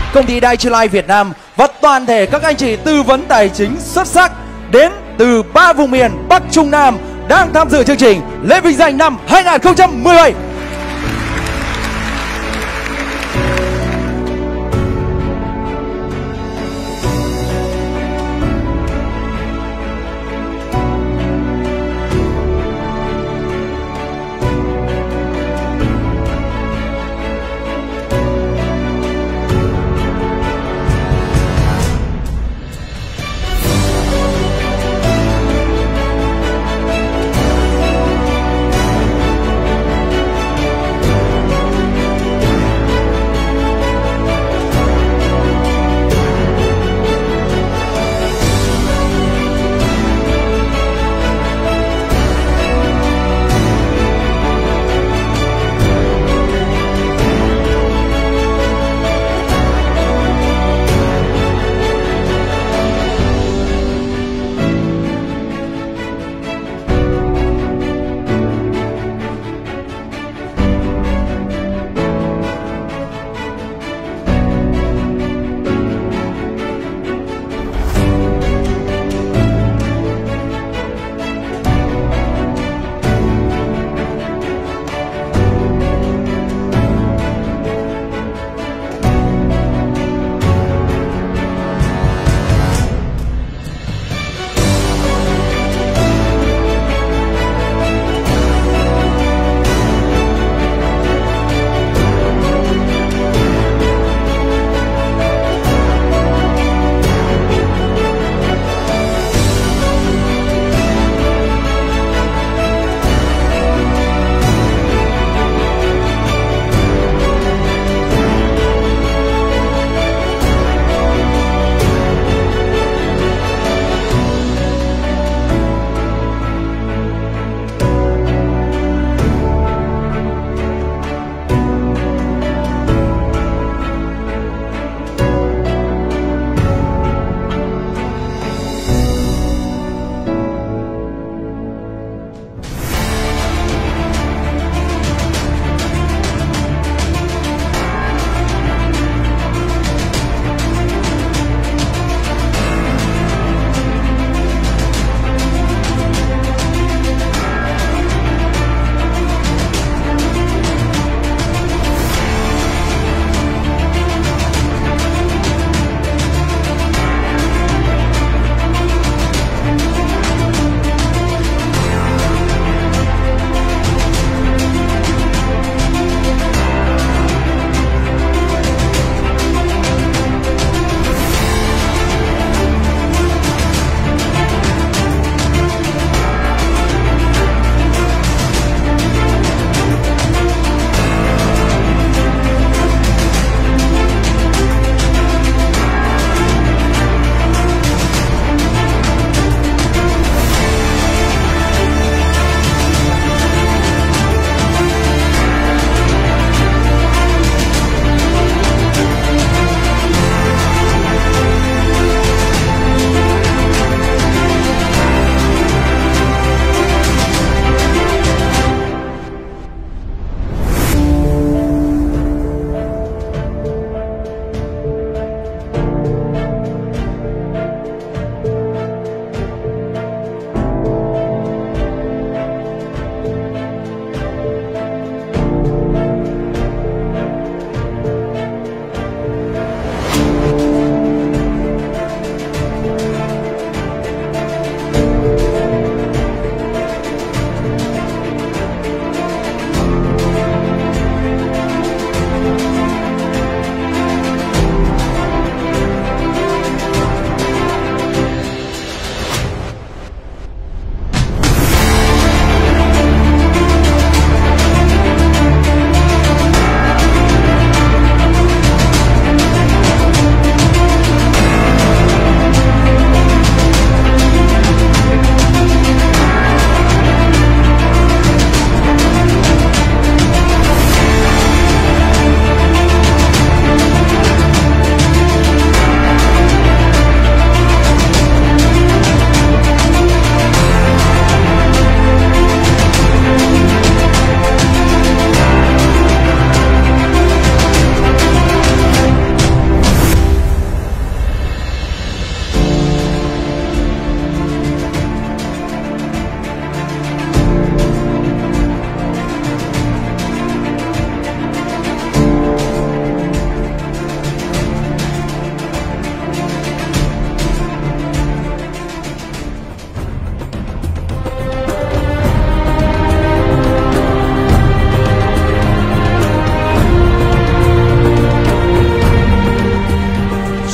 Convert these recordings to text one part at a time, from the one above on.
công ty Dai-chi Life Việt Nam và toàn thể các anh chị tư vấn tài chính xuất sắc đến từ 3 vùng miền Bắc Trung Nam đang tham dự chương trình lễ vinh danh năm 2017.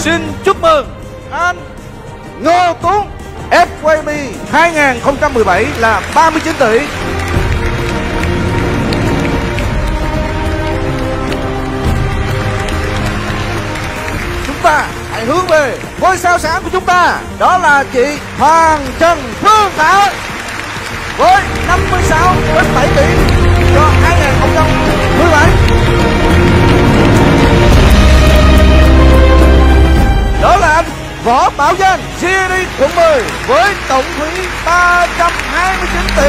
Xin chúc mừng anh Ngô Tuấn. FYP 2017 là 39 tỷ. Chúng ta hãy hướng về ngôi sao sáng của chúng ta, đó là chị Hoàng Trần Phương Thảo với 56,7 tỷ cho 2017. Đó là anh Võ Bảo Danh, GD quận 10 với tổng phí 329 tỷ.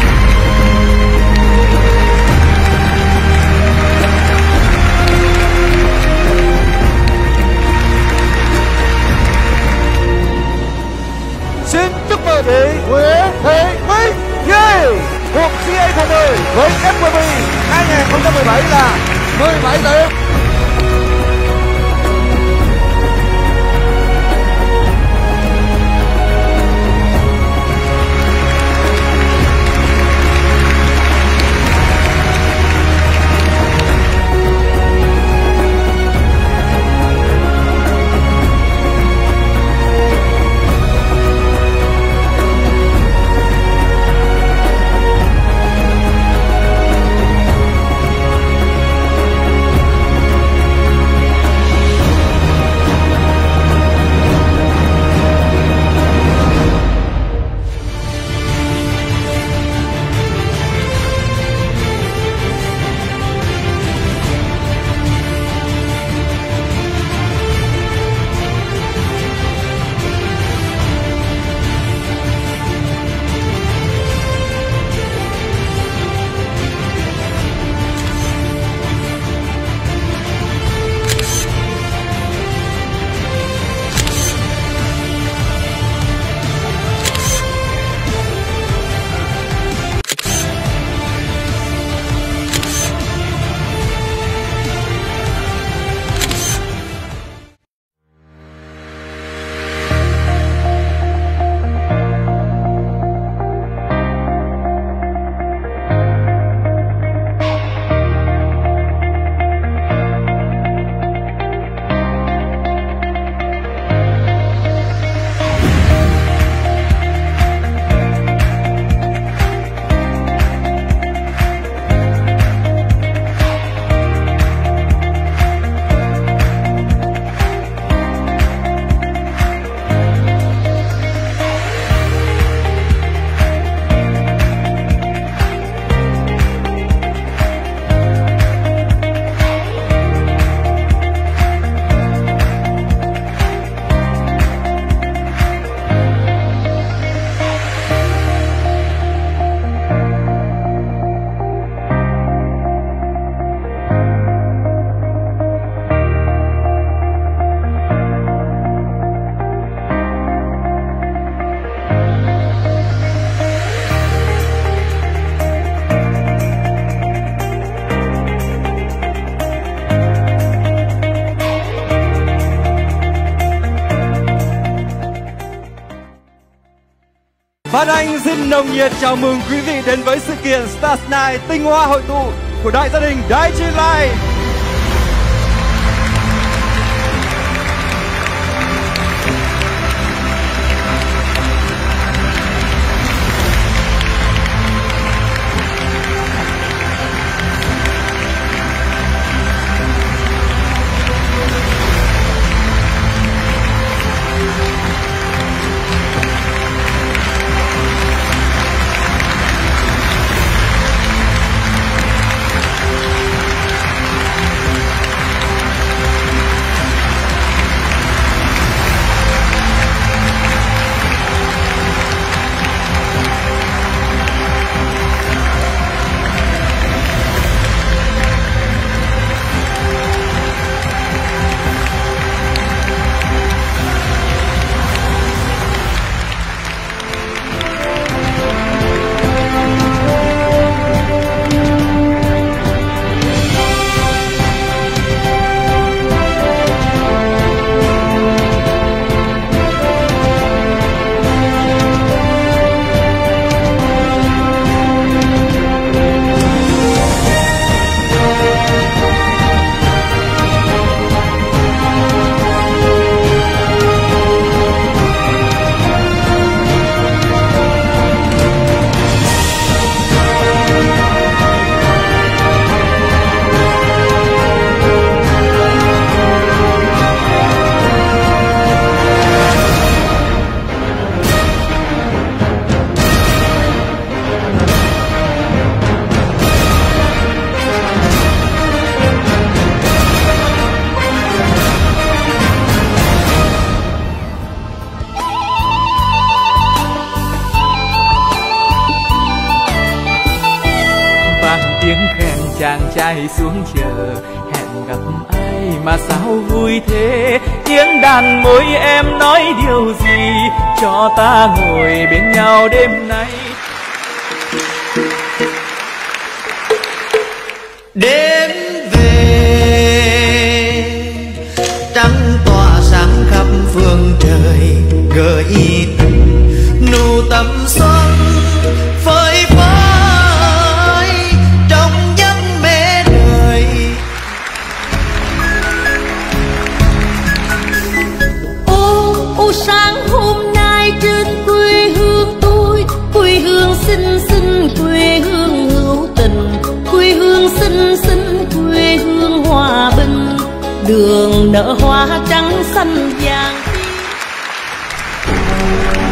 Xin chúc mừng chị Nguyễn Thị Mỹ Nhi thuộc CA quận 10 với FPV 2017 là 17 tỷ. Phan Anh xin nồng nhiệt chào mừng quý vị đến với sự kiện Stars Night tinh hoa hội tụ của đại gia đình Daiichi Life. chàng trai xuống chờ hẹn gặp ai mà sao vui thế. Tiếng đàn môi em nói điều gì cho ta ngồi bên nhau đêm nay. Đêm về trăng tỏa sáng khắp phương trời, gợi tình nụ tầm xuân phơi phới trong giấc mê đời. Ô sáng hôm nay trên quê hương tôi, quê hương xinh xinh, quê hương hữu tình, quê hương xinh xinh, quê hương hòa bình, đường nở hoa trắng xanh vàng.